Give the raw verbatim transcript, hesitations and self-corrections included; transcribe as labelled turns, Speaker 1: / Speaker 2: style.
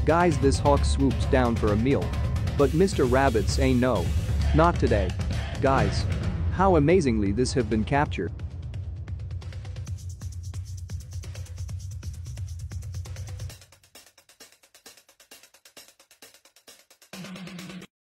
Speaker 1: Guys, this hawk swoops down for a meal. But Mister Rabbit say no. Not today. Guys. How amazingly this have been captured.